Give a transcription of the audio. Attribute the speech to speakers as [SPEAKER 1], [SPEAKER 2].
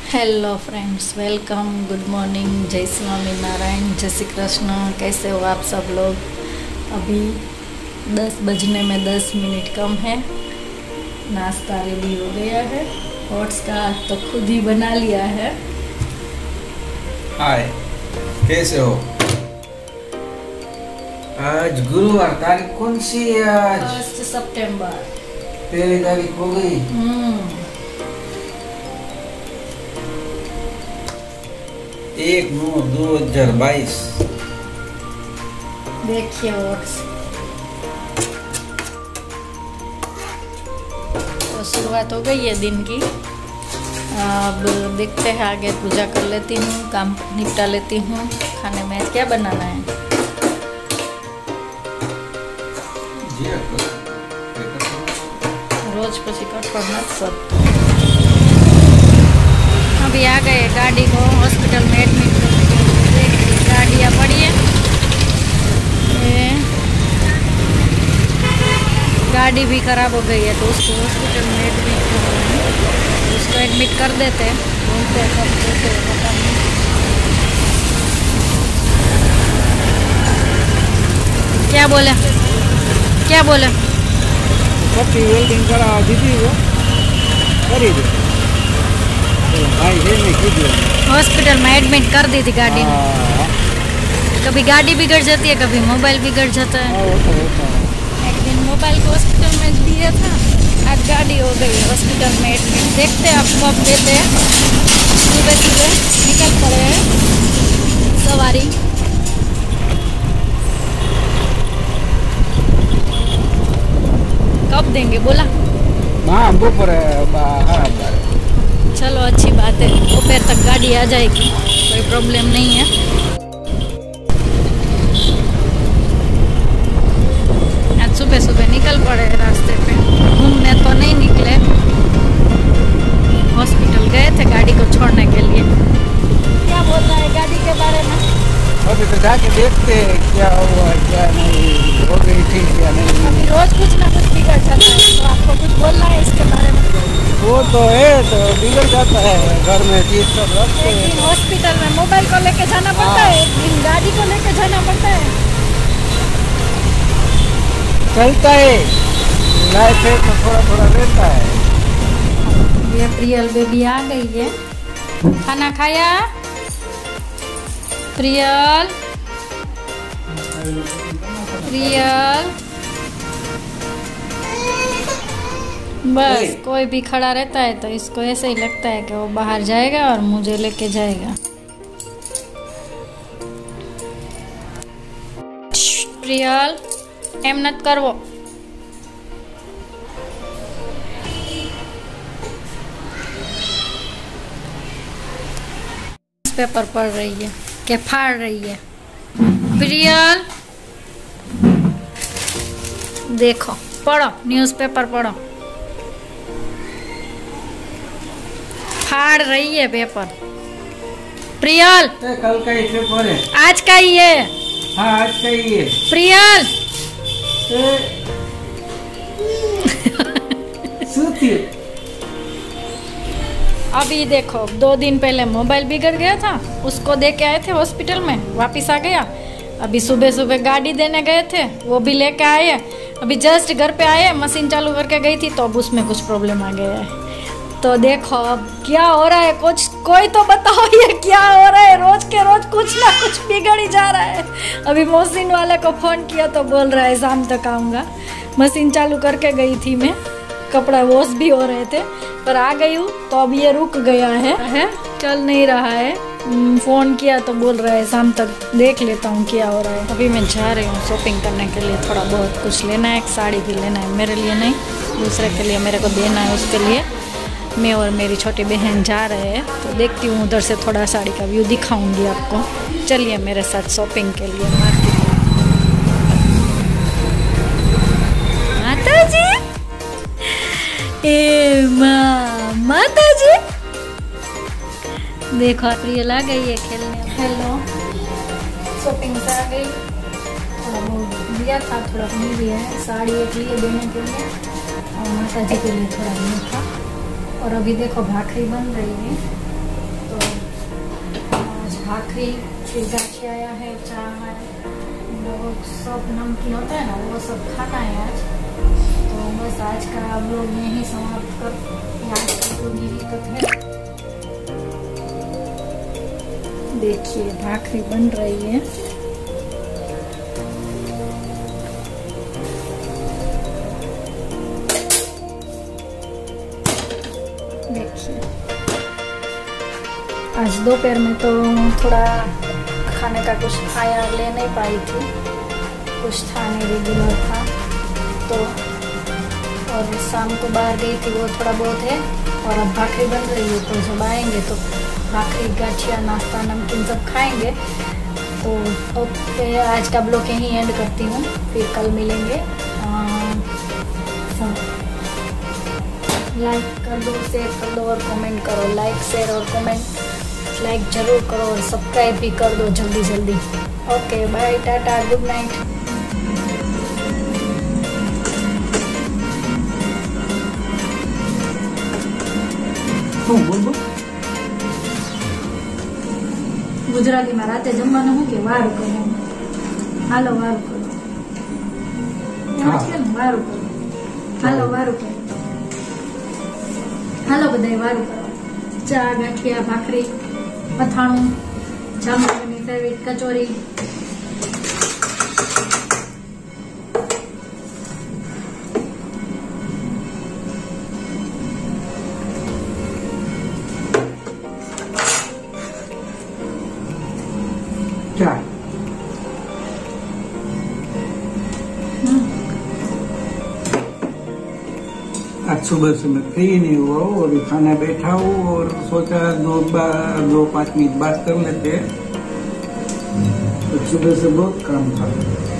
[SPEAKER 1] Hello friends, welcome, good morning, जय स्वामी नारायण, जय श्री कृष्ण। कैसे हो आप सब लोग। अभी 10 बजने में 10 मिनट कम है। नाश्ता रेडी हो गया है। ओट्स का तो खुद ही बना लिया है।
[SPEAKER 2] हाय, कैसे हो। आज गुरुवार, तारीख कौन सी है आज?
[SPEAKER 1] 1 सितंबर।
[SPEAKER 2] पहली तारीख हो गई। 1/9/2022।
[SPEAKER 1] देखिए ओट्स तो शुरुआत हो गई है दिन की। अब देखते हैं आगे। पूजा कर लेती हूँ, काम निपटा लेती हूँ। खाने में क्या बनाना है। रोज पसी करना सब। अभी आ गए गाड़ी को हॉस्पिटल में एडमिट करने के लिए। गाड़ियाँ पड़ी है। गाड़ी भी खराब हो गई है तो उसको हॉस्पिटल में एडमिट करना है। उसको एडमिट कर देते हैं, बोलते हैं कब देते हैं पता नहीं। क्या बोले क्या बोले?
[SPEAKER 2] पट्टी वेल्डिंग करा दीदी वो करी दे।
[SPEAKER 1] हॉस्पिटल में एडमिट कर दी थी गाड़ी में। कभी गाड़ी बिगड़ जाती है, कभी मोबाइल बिगड़ जाता है। एक दिन मोबाइल को हॉस्पिटल में दिया था, आज गाड़ी हो गई हॉस्पिटल में एडमिट। देखते हैं आप कब देते हैं। सुबह सुबह निकल पड़े हैं सवारी। कब देंगे बोला?
[SPEAKER 2] हाँ, दोपहर।
[SPEAKER 1] चलो अच्छी बात है, दोपहर तक गाड़ी आ जाएगी, कोई प्रॉब्लम नहीं है। आज सुबह सुबह निकल पड़े रास्ते पे। घूमने तो नहीं निकले, हॉस्पिटल गए थे गाड़ी को छोड़ने के लिए। क्या बोलना है गाड़ी के बारे में?
[SPEAKER 2] अभी तो जाके देखते हैं क्या हुआ क्या नहीं, हो गई ठीक या नहीं।
[SPEAKER 1] अभी रोज कुछ ना कुछ बिगड़ जाता है, तो आपको कुछ बोलना है इसके बारे में?
[SPEAKER 2] वो तो है, तो बिगड़ जाता है। घर में चीज सब रखते हैं।
[SPEAKER 1] एक दिन हॉस्पिटल में मोबाइल को लेके जाना पड़ता है, एक दिन गाड़ी को लेके जाना पड़ता है।
[SPEAKER 2] चलता है, लाइफ है तो थोड़ा थोड़ा रहता है।
[SPEAKER 1] ये प्रियल बेबी आ गई है। खाना खाया प्रियल? प्रियल बस कोई भी खड़ा रहता है तो इसको ऐसे ही लगता है कि वो बाहर जाएगा और मुझे लेके जाएगा। प्रियल एम नत करवो। पेपर पढ़ रही है कि फाड़ रही है? प्रियल देखो, पढ़ो, न्यूज़पेपर पढ़ो। फाड़ रही है पेपर। प्रियल
[SPEAKER 2] कल का ही पेपर है।
[SPEAKER 1] आज का ही है।
[SPEAKER 2] हाँ, आज का ही है।
[SPEAKER 1] प्रियल अभी देखो, 2 दिन पहले मोबाइल बिगड़ गया था, उसको दे के आए थे हॉस्पिटल में, वापस आ गया। अभी सुबह सुबह गाड़ी देने गए थे, वो भी लेके आए। अभी जस्ट घर पे आए, मशीन चालू करके गई थी तो अब उसमें कुछ प्रॉब्लम आ गया है। तो देखो अब क्या हो रहा है, कुछ कोई तो बताओ ये क्या हो रहा है। रोज के रोज कुछ ना कुछ बिगड़ ही जा रहा है। अभी मशीन वाले को फ़ोन किया तो बोल रहा है शाम तक आऊँगा। मशीन चालू करके गई थी मैं, कपड़ा वॉश भी हो रहे थे, पर आ गई हूँ तो अब ये रुक गया है, चल नहीं रहा है। फ़ोन किया तो बोल रहा है शाम तक देख लेता हूँ क्या हो रहा है। अभी मैं जा रही हूँ शॉपिंग करने के लिए। थोड़ा बहुत कुछ लेना है, एक साड़ी भी लेना है, मेरे लिए नहीं, दूसरे के लिए मेरे को देना है। उसके लिए मैं और मेरी छोटी बहन जा रहे हैं, तो देखती हूँ उधर से थोड़ा साड़ी का व्यू दिखाऊंगी आपको। चलिए मेरे साथ शॉपिंग के लिए मार्केट। माता जी, ए माता जी, देखो प्रियल आ गई है खेलने। हेलो, शॉपिंग से आ गई। थोड़ा बहुत दिया था, थोड़ा नहीं दिया है। साड़ी एक लिए देने के लिए और माता जी के लिए थोड़ा नहीं था। और अभी देखो भाखरी बन रही है। भाखरी, फिर गाठिया है, चाय है, वो सब नमकीन होता है ना, वो सब खाना है आज। तो बस आज का व्लॉग यहीं समाप्त कर, आज का व्लॉग यहीं तक है। देखिए भाखरी बन रही है। देखिए आज दोपहर में तो थोड़ा खाने का कुछ आया ले नहीं पाई थी, कुछ था नहीं, रेगुलर था तो, और शाम को बाहर गई थी, वो थोड़ा बहुत है। और अब भाखरी बन रही है, तो जब आएंगे तो भाखरी, गाठिया, नाश्ता, नमकीन सब खाएंगे। तो ओके, आज का ब्लॉग यहीं एंड करती हूँ, फिर कल मिलेंगे। लाइक कर दो, शेयर कर दो और कमेंट करो। लाइक, शेयर और कमेंट, लाइक जरूर करो और सब्सक्राइब भी कर दो जल्दी जल्दी। Okay bye, tata, good night. Gujarati में राते जमવાનું શું કે વારું કરો, હાલો વારું કરો, વારું કરો, હાલો વારું કરો, હાલો બધાય વારું કરો। ચા, ગાંઠિયા, ભાખરી, અથાણું, જામનગરની ફેવરિટ કચોરી।
[SPEAKER 2] क्या आज सुबह से मैं फ्री नहीं हुआ हूँ, अभी खाना बैठा हूँ और सोचा 2-5 मिनट बात कर लेते हैं। तो सुबह से बहुत काम था।